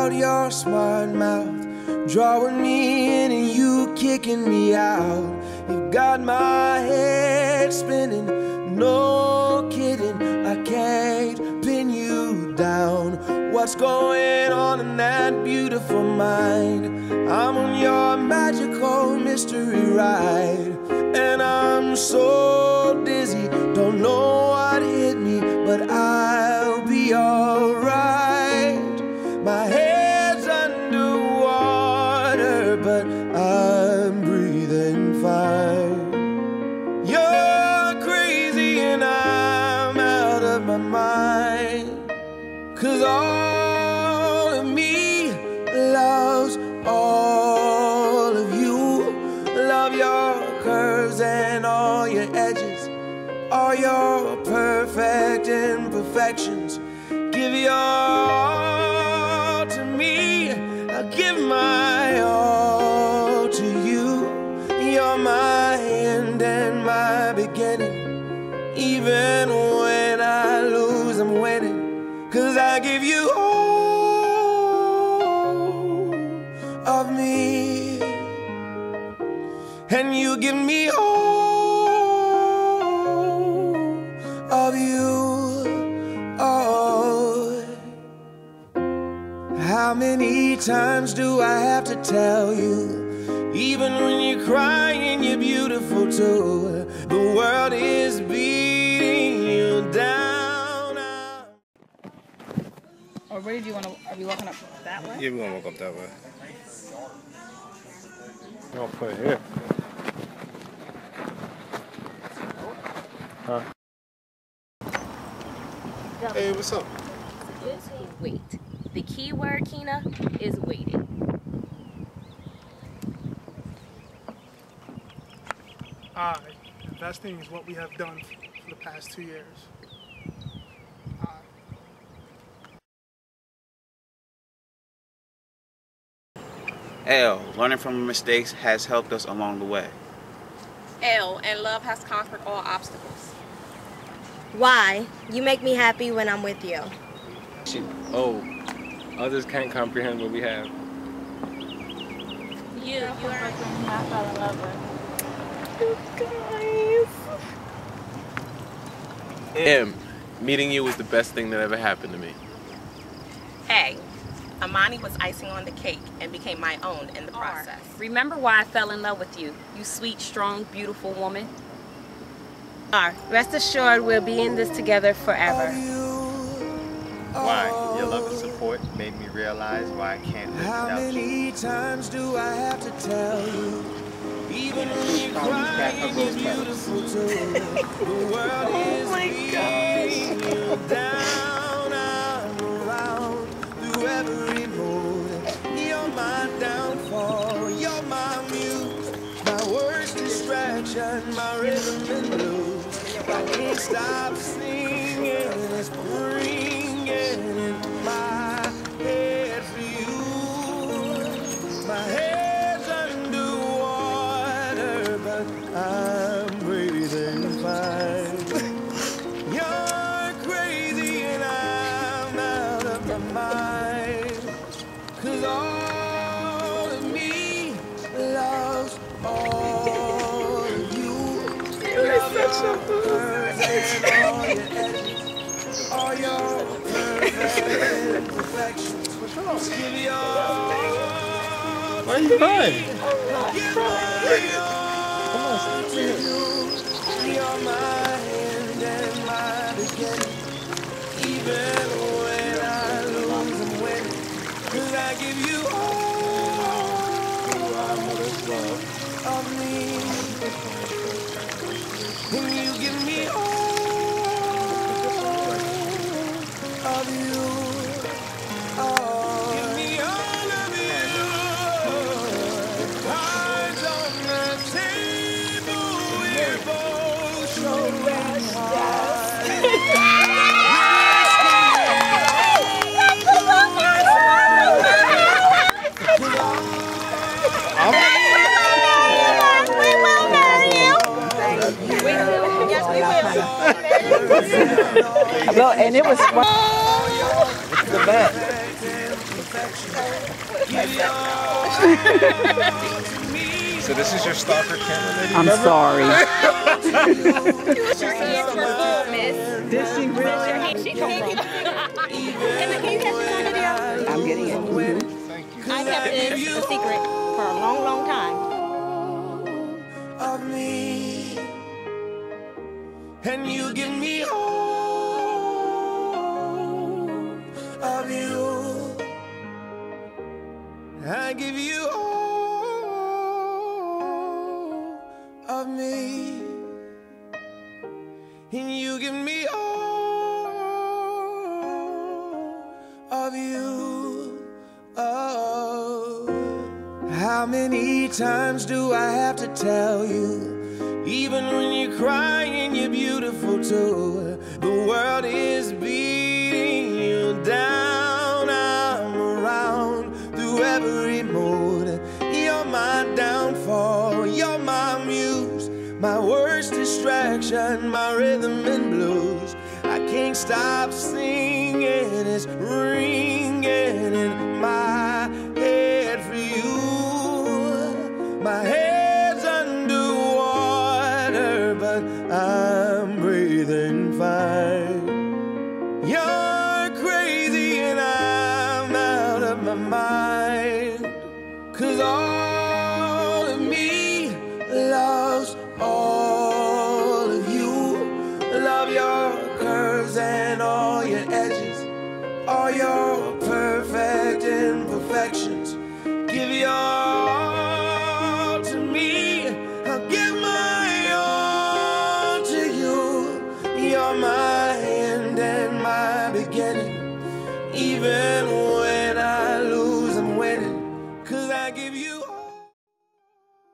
out your smart mouth, drawing me in and you kicking me out. You've got my head spinning, no kidding, I can't pin you down. What's going on in that beautiful mind? I'm on your magical mystery ride, and I'm so dizzy, don't know what hit me, but I'll be alright. My head's underwater, but I'm breathing fine. You're crazy and I'm out of my mind, 'cause all of me loves all of you. Love your curves and all your edges, all your perfect imperfections. Give your all to me, I'll give my all to you. You're my end and my beginning. Even when I lose, I'm winning, 'cause I give you all of me, and you give me all of you. Oh, how many times do I have to tell you? Even when you're crying, you're beautiful too. The world is beating you down. Or where did you want to? Are we walking up that way? Yeah, we're gonna walk up that way. We're gonna put it here. Huh? Hey, what's up? Wait. The key word, Kina, is waiting. Investing is what we have done for the past 2 years. L, learning from mistakes has helped us along the way. L, and love has conquered all obstacles. Y, you make me happy when I'm with you. O, others can't comprehend what we have. You are I fell in love with. You guys. M, meeting you was the best thing that ever happened to me. A, Amani was icing on the cake and became my own in the process. Remember why I fell in love with you, you sweet, strong, beautiful woman. R, rest assured we'll be in this together forever. Why? Your love and support made me realize why I can't live without you. How many times do I have to tell you? Even when you're crying, you're beautiful too. The world is beating you down. I'm around through every mood. You're my downfall, you're my muse, my worst distraction, my rhythm and blues. I can't stop singing, it's ringing in my head for you. My head's underwater, but I'm breathing fine. You're crazy and I'm out of my mind, 'cause all of me loves all of you. You're such a All your perfect imperfections. Give your Why are you crying? You're my end and my beginning. Even when I lose, I'm winning, 'cause I give you all of me, and you give me all of you. Give me all of you. Cards on the table, we're both showing hearts. We will marry you. Yes, we will. No, and it was. It's the best. So this is your stalker camera, lady? I'm sorry. Did she really? She come from. I'm getting it. I kept this a secret for a long, long time. Of me, and you give me all of you. I give you all of me, and you give me all of you. Oh, how many times do I have to tell you? Even when you're crying, you're beautiful too. The world is beating you down. I'm around through every mood. You're my downfall, you're my muse, my worst distraction, my rhythm and blues. I can't stop singing, it's ringing in my head for you. My head's underwater, but I'm breathing fine. You're crazy and I'm out of my mind. 'Cause all of me loves all of you. Love your curves and all your edges, all your perfect imperfections. Give your all to me, I'll give my all to you. You're my end and my beginning, even when